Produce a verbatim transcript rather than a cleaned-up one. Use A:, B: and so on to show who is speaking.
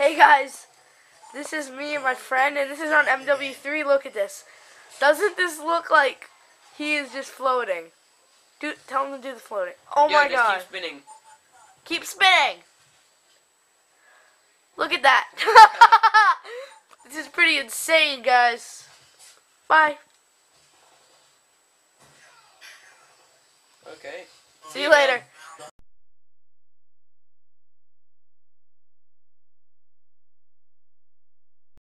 A: Hey guys, this is me and my friend, and this is on M W three. Look at this. Doesn't this look like he is just floating? Do tell him to do the floating. Oh
B: yeah,
A: my
B: just
A: god!
B: Keep spinning.
A: Keep spinning. Look at that. This is pretty insane, guys. Bye.
B: Okay.
A: See you later.